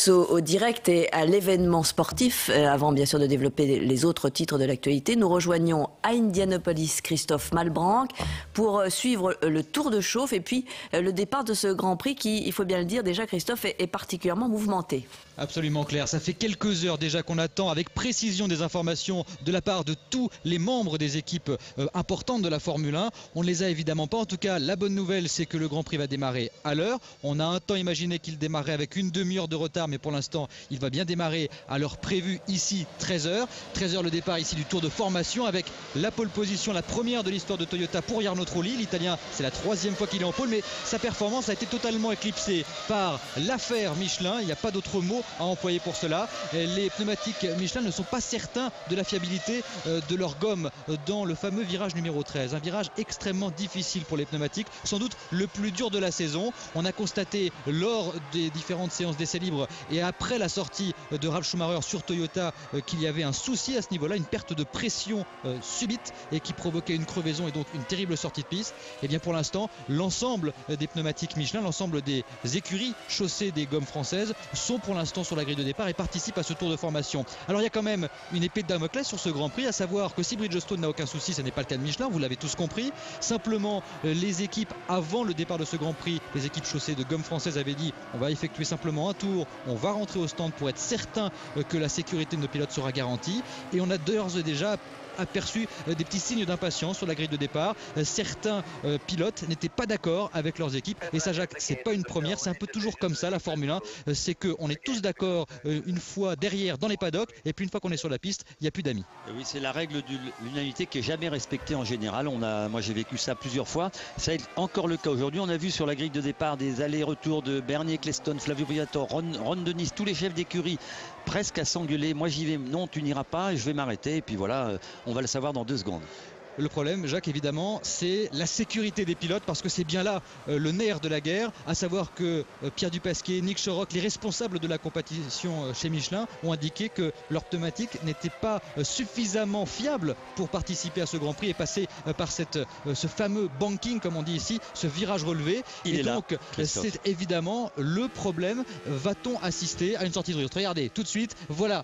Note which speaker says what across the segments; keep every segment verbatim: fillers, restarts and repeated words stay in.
Speaker 1: place au, au direct et à l'événement sportif. Euh, avant bien sûr de développer les autres titres de l'actualité, nous rejoignons à Indianapolis Christophe Malbranck pour euh, suivre le tour de chauffe et puis euh, le départ de ce Grand Prix qui, il faut bien le dire, déjà Christophe, est, est particulièrement mouvementé.
Speaker 2: Absolument Claire, ça fait quelques heures déjà qu'on attend avec précision des informations de la part de tous les membres des équipes euh, importantes de la Formule un. On ne les a évidemment pas, en tout cas la bonne nouvelle c'est que le Grand Prix va démarrer à l'heure. On a un temps imaginé qu'il démarrait avec une demi-heure de retard, mais pour l'instant il va bien démarrer à l'heure prévue ici, treize heures. treize heures le départ ici du tour de formation avec la pole position, la première de l'histoire de Toyota pour Jarno Trulli. L'Italien, c'est la troisième fois qu'il est en pole, mais sa performance a été totalement éclipsée par l'affaire Michelin. Il n'y a pas d'autre mot à employer pour cela. Les pneumatiques Michelin ne sont pas certains de la fiabilité de leur gomme dans le fameux virage numéro treize. Un virage extrêmement difficile pour les pneumatiques, sans doute le plus dur de la saison. On a constaté lors des différentes séances d'essais libres et après la sortie de Ralf Schumacher sur Toyota qu'il y avait un souci à ce niveau-là, une perte de pression subite et qui provoquait une crevaison et donc une terrible sortie de piste. Et bien pour l'instant, l'ensemble des pneumatiques Michelin, l'ensemble des écuries chaussées des gommes françaises sont pour l'instant sur la grille de départ et participent à ce tour de formation. Alors il y a quand même une épée de Damoclès sur ce Grand Prix, à savoir que si Bridgestone n'a aucun souci, ce n'est pas le cas de Michelin, vous l'avez tous compris. Simplement les équipes avant le départ de ce Grand Prix, les équipes chaussées de gommes françaises avaient dit on va effectuer simplement un tour, on va rentrer au stand pour être certain que la sécurité de nos pilotes sera garantie, et on a d'ores et déjà aperçu des petits signes d'impatience sur la grille de départ. Certains euh, pilotes n'étaient pas d'accord avec leurs équipes, et ça Jacques, c'est pas une première, c'est un peu toujours comme ça la Formule un, c'est qu'on est tous d'accord euh, une fois derrière dans les paddocks, et puis une fois qu'on est sur la piste, il n'y a plus d'amis.
Speaker 3: Oui, c'est la règle de l'unanimité qui est jamais respectée en général. On a, moi j'ai vécu ça plusieurs fois, ça est encore le cas aujourd'hui. On a vu sur la grille de départ des allers-retours de Bernie Ecclestone, Flavio Briatore, Ron, Ron Dennis, tous les chefs d'écurie presque à s'engueuler. Moi j'y vais, non tu n'iras pas, je vais m'arrêter, et puis voilà, on va le savoir dans deux secondes.
Speaker 2: Le problème, Jacques, évidemment, c'est la sécurité des pilotes, parce que c'est bien là euh, le nerf de la guerre, à savoir que euh, Pierre Dupasquier, Nick Schorock, les responsables de la compétition euh, chez Michelin, ont indiqué que leur pneumatique n'était pas euh, suffisamment fiable pour participer à ce Grand Prix et passer euh, par cette, euh, ce fameux banking, comme on dit ici, ce virage relevé.
Speaker 3: Il
Speaker 2: et
Speaker 3: est
Speaker 2: donc,
Speaker 3: là,
Speaker 2: c'est évidemment le problème. Va-t-on assister à une sortie de route? Regardez, tout de suite, voilà.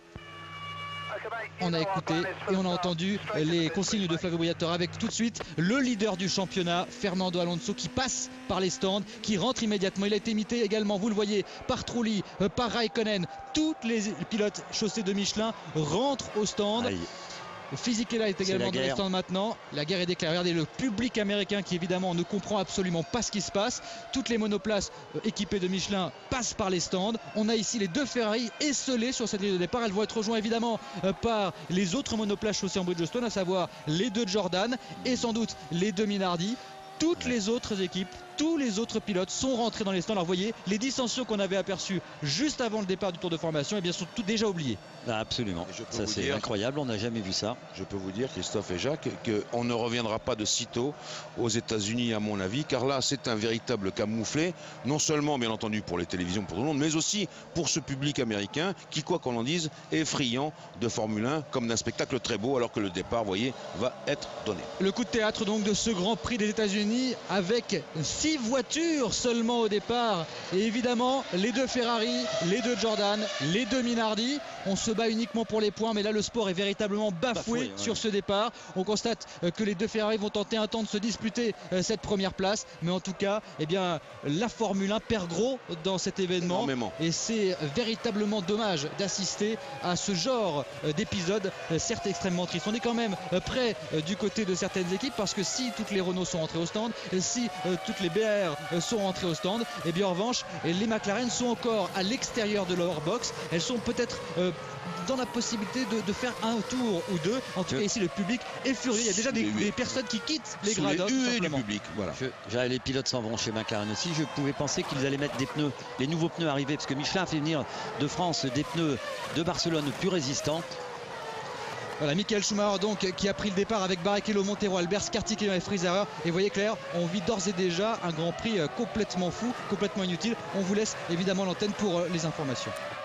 Speaker 2: On a écouté et on a entendu les consignes de Flavio Briatore avec tout de suite le leader du championnat, Fernando Alonso, qui passe par les stands, qui rentre immédiatement. Il a été imité également, vous le voyez, par Trulli, par Raikkonen. Tous les pilotes chaussés de Michelin rentrent au stand. Aïe. Fisichella est également dans les stands maintenant. La guerre est déclarée. Regardez le public américain qui évidemment ne comprend absolument pas ce qui se passe. Toutes les monoplaces euh, équipées de Michelin passent par les stands. On a ici les deux Ferrari esselées sur cette grille de départ. Elles vont être rejointes évidemment euh, par les autres monoplaces chaussées en Bridgestone, à savoir les deux Jordan et sans doute les deux Minardi. Toutes les autres équipes, tous les autres pilotes sont rentrés dans les stands. Alors vous voyez, les dissensions qu'on avait aperçues juste avant le départ du tour de formation, eh bien, sont toutes déjà oubliées.
Speaker 3: Ah, absolument, ça c'est incroyable, on n'a jamais vu ça.
Speaker 4: Je peux vous dire, Christophe et Jacques, qu'on ne reviendra pas de sitôt aux États-Unis à mon avis, car là c'est un véritable camouflet, non seulement bien entendu pour les télévisions, pour tout le monde, mais aussi pour ce public américain qui, quoi qu'on en dise, est friand de Formule un comme d'un spectacle très beau, alors que le départ, vous voyez, va être donné.
Speaker 2: Le coup de théâtre donc de ce Grand Prix des États-Unis avec six voitures seulement au départ, et évidemment les deux Ferrari, les deux Jordan, les deux Minardi. On se bat uniquement pour les points, mais là le sport est véritablement bafoué, bafoué ouais. sur ce départ. On constate que les deux Ferrari vont tenter un temps de se disputer cette première place, mais en tout cas eh bien, la Formule un perd gros dans cet événement, énormément. Et c'est véritablement dommage d'assister à ce genre d'épisode, certes extrêmement triste. On est quand même près du côté de certaines équipes, parce que si toutes les Renault sont rentrées au stand, si euh, toutes les B R sont rentrées au stand, et bien en revanche les McLaren sont encore à l'extérieur de leur box. Elles sont peut-être euh, dans la possibilité de, de faire un tour ou deux. En tout cas ici le public est furieux. Il y a déjà des, des personnes qui quittent les gradins.
Speaker 4: Les du public, voilà.
Speaker 3: Je, les pilotes s'en vont chez McLaren aussi. Je pouvais penser qu'ils allaient mettre des pneus, les nouveaux pneus arrivés, parce que Michelin a fait venir de France des pneus de Barcelone plus résistants.
Speaker 2: Voilà, Michael Schumacher donc qui a pris le départ avec Barrichello, Montero, Albert, Scarticchio et Frieserer. Et vous voyez Claire, on vit d'ores et déjà un Grand Prix complètement fou, complètement inutile. On vous laisse évidemment l'antenne pour les informations.